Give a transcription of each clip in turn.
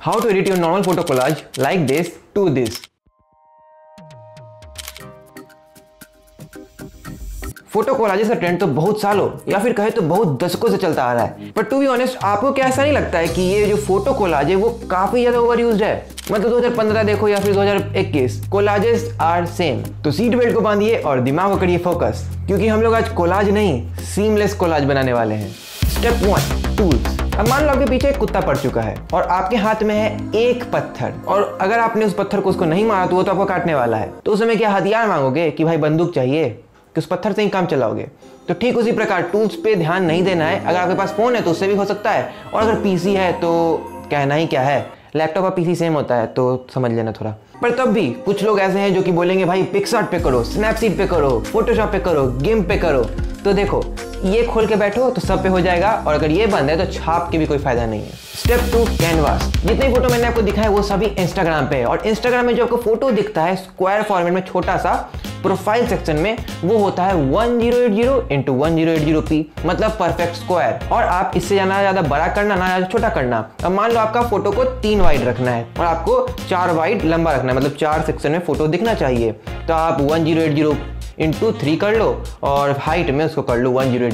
How to edit your normal photo collage like this to this. Photo collages का trend तो बहुत सालों या फिर कहे तो बहुत दशकों से चलता आ रहा है, बट टू बी ऑनेस्ट आपको क्या ऐसा नहीं लगता है कि ये जो फोटो कोलाज है वो काफी ज्यादा ओवर यूज्ड है? मतलब 2015 देखो या फिर 2021, कोलाजेस आर सेम। तो सीट बेल्ट को बांधिए और दिमाग को करिए फोकस, क्योंकि हम लोग आज कोलाज नहीं सीमलेस कोलाज बनाने वाले हैं। Step 1, tools. अब मान लो आपके पीछे एक कुत्ता पड़ चुका है और आपके हाथ में है एक पत्थर, और अगर आपने उस पत्थर को उसको नहीं मारा तो वो तो आपको काटने वाला है। तो उस समय क्या हथियार मांगोगे कि भाई बंदूक चाहिए, कि उस पत्थर से ही काम चलाओगे? तो ठीक उसी प्रकार टूल्स पे ध्यान नहीं देना है। अगर आपके पास फोन है तो उससे भी हो सकता है, और अगर पीसी है तो कहना ही क्या है, लैपटॉप और पीसी सेम होता है तो समझ लेना थोड़ा। पर तब भी कुछ लोग ऐसे हैं जो कि बोलेंगे भाई पिक्सआर्ट पे करो, स्नैपसीड पे करो, फोटोशॉप पे करो, गिम्प पे करो। तो देखो ये खोल के बैठो तो सब पे हो जाएगा, और अगर ये बंद है तो छाप के भी कोई फायदा नहीं है। Step 2, canvas. जितनी फोटो मैंने आपको दिखाया वो सभी इंस्टाग्राम पे है, और इंस्टाग्राम में जो आपको फोटो दिखता है स्क्वायर फॉर्मेट में छोटा सा प्रोफाइल सेक्शन में, वो होता है 1080x1080p, मतलब परफेक्ट स्क्वायर। और आप इससे ज्यादा बड़ा करना ना ज्यादा छोटा करना। अब मान लो आपका फोटो को 3 वाइड रखना है और आपको 4 वाइड लंबा रखना है, मतलब 4 सेक्शन में फोटो दिखना चाहिए। तो आप 1080x3 कर लो, और हाइट में उसको कर लो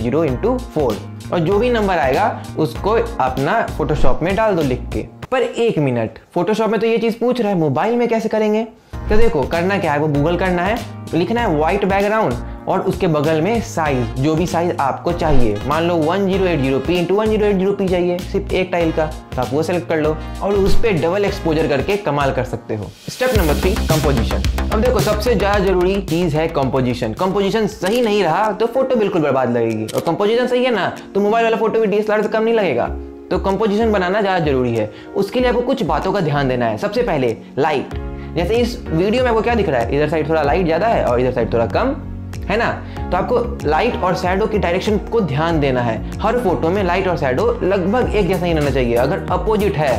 1080x4, और जो भी नंबर आएगा उसको अपना फोटोशॉप में डाल दो लिख के। पर 1 मिनट, फोटोशॉप में तो ये चीज पूछ रहा है, मोबाइल में कैसे करेंगे? तो देखो करना क्या है, वो गूगल करना है, लिखना है व्हाइट बैकग्राउंड और उसके बगल में साइज, जो भी साइज आपको चाहिए। मान लो 1080p × 1080p चाहिए सिर्फ एक टाइल का, तो आप वो सेलेक्ट कर लो और उस पर डबल एक्सपोजर करके कमाल कर सकते हो। Step number 3, composition. अब देखो सबसे ज्यादा जरूरी चीज है कंपोजिशन। कंपोजिशन सही नहीं रहा तो फोटो बिल्कुल बर्बाद लगेगी, और कंपोजिशन सही है ना तो मोबाइल वाला फोटो भी DSLR से कम नहीं लगेगा। तो कंपोजिशन बनाना ज्यादा जरूरी है। उसके लिए आपको कुछ बातों का ध्यान देना है। सबसे पहले लाइट। जैसे इस वीडियो में आपको क्या दिख रहा है, इधर साइड थोड़ा लाइट ज्यादा है और इधर साइड थोड़ा कम है ना, तो आपको लाइट और शैडो की डायरेक्शन को ध्यान देना है। हर फोटो में लाइट और शैडो लगभग एक जैसा ही रहना चाहिए। अगर अपोजिट है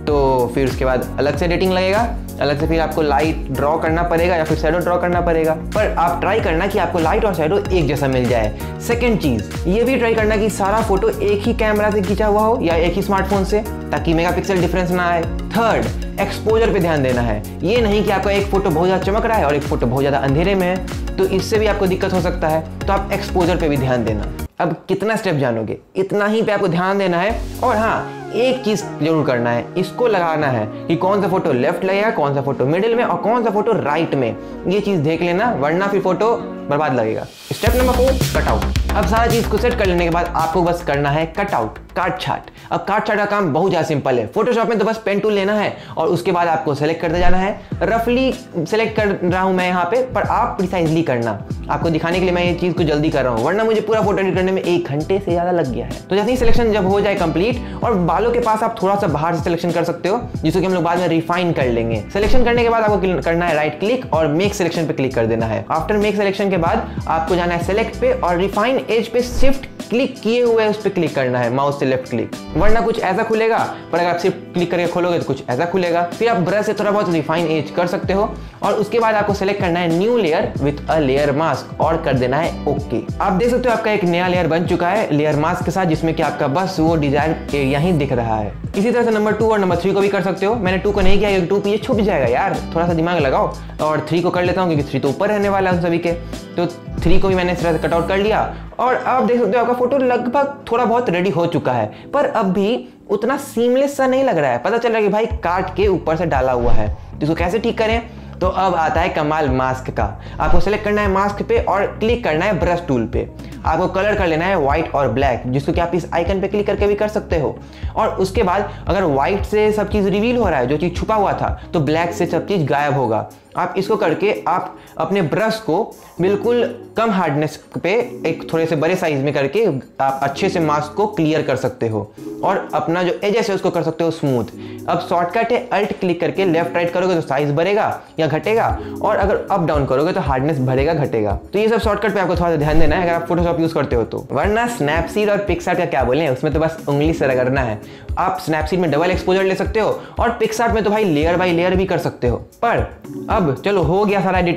तो फिर उसके बाद अलग से एडिटिंग लगेगा, अलग से फिर आपको लाइट ड्रॉ करना पड़ेगा या फिर शैडो ड्रॉ करना पड़ेगा। पर आप ट्राई करना कि आपको लाइट और शैडो एक जैसा मिल जाए। सेकंड चीज ये भी ट्राई करना कि सारा फोटो एक ही कैमरा से खींचा हुआ हो या एक ही स्मार्टफोन से, ताकि मेगापिक्सल डिफरेंस ना आए। थर्ड, एक्सपोजर पे ध्यान देना है। ये नहीं कि आपका एक फोटो बहुत ज्यादा चमक रहा है और एक फोटो बहुत ज्यादा अंधेरे में है, तो इससे भी आपको दिक्कत हो सकता है। तो आप एक्सपोजर पे भी ध्यान देना। अब कितना स्टेप जानोगे, इतना ही पे आपको ध्यान देना है। और हाँ, एक चीज जरूर करना है, इसको लगाना है कि कौन सा फोटो लेफ्ट लगेगा, कौन सा फोटो मिडिल में और कौन सा फोटो राइट में। ये चीज देख लेना, वरना फिर फोटो बर्बाद लगेगा। Step number 4, cutout. अब सारा चीज को सेट कर लेने के बाद आपको बस करना है कटआउट, काट छाट। अब काट छाट का काम बहुत ज्यादा सिंपल है। फोटोशॉप में तो बस पेन टूल लेना है और उसके बाद आपको सेलेक्ट करते जाना है। रफली सेलेक्ट कर रहा हूं मैं यहाँ पे, पर आप प्रिसाइजली करना। आपको दिखाने के लिए मैं ये चीज को जल्दी कर रहा हूँ, वरना मुझे पूरा फोटो एडिट करने में 1 घंटे से ज्यादा लग गया है। तो जैसे ही सिलेक्शन जब हो जाए कंप्लीट, और बालों के पास आप थोड़ा सा बाहर से सिलेक्शन कर सकते हो, जिसको कि हम लोग बाद में रिफाइन कर लेंगे। सिलेक्शन करने के बाद आपको करना है राइट क्लिक और मेक सिलेक्शन पे क्लिक कर देना है। आफ्टर मेक सिलेक्शन के बाद आपको जाना है सेलेक्ट पे और रिफाइन एज पे शिफ्ट क्लिक किए हुए उस पे क्लिक करना है, माउस से लेफ्ट क्लिक, वरना कुछ ऐसा खुलेगा। पर अगर आप सिर्फ क्लिक करके खोलोगे तो कुछ ऐसा खुलेगा। फिर आप ब्रश से थोड़ा बहुत रिफाइन एज कर सकते हो, और उसके बाद आपको सेलेक्ट करना है new layer with a layer mask और कर देना है ओके। आप देख सकते हो आपका एक नया लेयर बन चुका है लेयर मास्क के साथ, जिसमें कि आपका बस वो डिजाइन एरिया ही दिख रहा है। इसी तरह से नंबर 2 और नंबर 3 को भी कर सकते हो। मैंने 2 को नहीं किया, 2 पे ये छुप जाएगा यार, थोड़ा सा दिमाग लगाओ। और 3 को कर लेता हूँ क्योंकि 3 तो ऊपर रहने वाला है सभी के। तो 3 को भी मैंने इस तरह से कटआउट कर लिया, और आप देख सकते हो आपका फोटो लगभग थोड़ा बहुत रेडी हो चुका है, पर अब भी उतना सीमलेस सा नहीं लग रहा है। पता चल रहा है कि भाई काट के ऊपर से डाला हुआ है। तो इसको कैसे ठीक करें? तो अब आता है कमाल मास्क का। आपको सेलेक्ट करना है मास्क पे और क्लिक करना है ब्रश टूल पे। आपको कलर कर लेना है व्हाइट और ब्लैक, जिसको कि आप इस आइकन पे क्लिक करके भी कर सकते हो। और उसके बाद अगर व्हाइट से सब चीज़ रिवील हो रहा है, जो चीज़ छुपा हुआ था, तो ब्लैक से सब चीज़ गायब होगा। आप इसको करके आप अपने ब्रश को बिल्कुल कम हार्डनेस पे एक थोड़े से बड़े साइज में करके आप अच्छे से मास्क को क्लियर कर सकते हो, और अपना जो एजेस है उसको कर सकते हो स्मूथ। अब शॉर्टकट है, अल्ट क्लिक करके लेफ्ट राइट करोगे तो साइज बढ़ेगा या घटेगा, और अगर अप डाउन करोगे तो हार्डनेस बढ़ेगा घटेगा। तो ये सब शॉर्टकट पे आपको थोड़ा सा ध्यान देना है अगर आप फोटोशॉप यूज करते हो तो। वरना स्नैपसीड और पिक्सआर्ट का क्या बोले, उसमें तो बस उंगली से रगड़ना है। आप स्नैपसीड में डबल एक्सपोजर ले सकते हो और पिक्सआर्ट में तो भाई लेयर बाय लेयर भी कर सकते हो। पर अब चलो हो गया सारा एडिटिंग,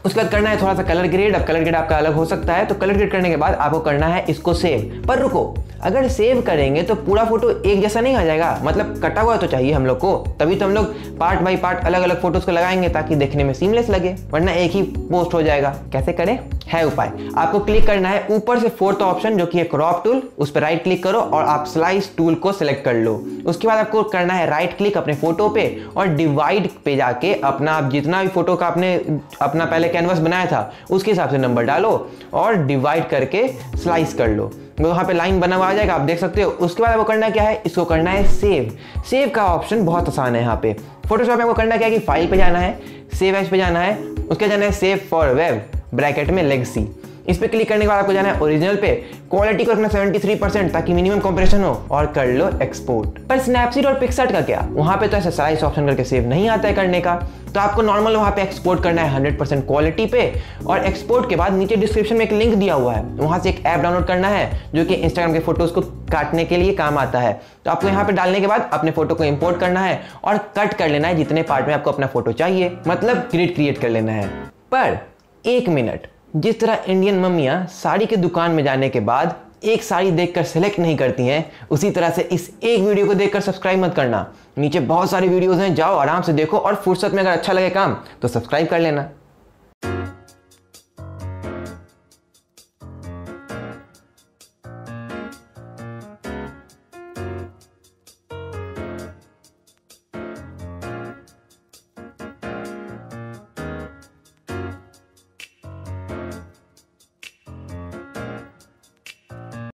उसके बाद करना है थोड़ा सा कलर ग्रेड। अब कलर ग्रेड आपका अलग हो सकता है, तो कलर ग्रेड करने के बाद आपको करना है इसको सेव। पर रुको, अगर सेव करेंगे तो पूरा फोटो एक जैसा नहीं आ जाएगा, मतलब कटा हुआ तो चाहिए हम लोग को, तभी तो हम लोग पार्ट बाय पार्ट अलग अलग फोटोज को लगाएंगे ताकि देखने में सीमलेस लगे, वरना एक ही पोस्ट हो जाएगा। कैसे करें? है उपाय। आपको क्लिक करना है ऊपर से फोर्थ ऑप्शन जो कि है क्रॉप टूल, उस पर राइट क्लिक करो और आप स्लाइस टूल को सिलेक्ट कर लो। उसके बाद आपको करना है राइट क्लिक अपने फोटो पे और डिवाइड पे जाके अपना आप जितना भी फोटो का आपने अपना पहले कैनवस बनाया था उसके हिसाब से नंबर डालो और डिवाइड करके स्लाइस कर लो। वहाँ पे लाइन बना हुआ आ जाएगा, आप देख सकते हो। उसके बाद आपको करना क्या है, इसको करना है सेव। सेव का ऑप्शन बहुत आसान है। यहाँ पे फोटोशॉप में आपको करना क्या है कि फाइल पे जाना है, सेव एज पे जाना है, उसके जाना है सेव फॉर वेब ब्रैकेट में लेगेसी। इस पे क्लिक करने के बाद आपको जाना है ओरिजिनल पे, क्वालिटी को रखना 73% ताकि मिनिमम कंप्रेशन हो और कर लो एक्सपोर्ट। पर स्नैपसीड और पिक्सआर्ट का क्या, वहाँ पे तो ऐसा स्लाइस ऑप्शन करके सेव नहीं आता है करने का, तो आपको नॉर्मल वहाँ पे एक्सपोर्ट करना है 100% क्वालिटी पे। और एक्सपोर्ट के बाद नीचे डिस्क्रिप्शन में एक लिंक दिया हुआ है, वहाँ से एक ऐप डाउनलोड करना है जो कि इंस्टाग्राम के फोटोज को काटने के लिए काम आता है। तो आपको यहाँ पे डालने के बाद अपने फोटो को इंपोर्ट करना है और कट कर लेना है जितने पार्ट में आपको अपना फोटो चाहिए, मतलब ग्रिड क्रिएट कर लेना है। पर 1 मिनट, जिस तरह इंडियन मम्मियाँ साड़ी की दुकान में जाने के बाद एक साड़ी देखकर सेलेक्ट नहीं करती हैं, उसी तरह से इस एक वीडियो को देखकर सब्सक्राइब मत करना। नीचे बहुत सारी वीडियोस हैं, जाओ आराम से देखो और फुर्सत में अगर अच्छा लगे काम तो सब्सक्राइब कर लेना।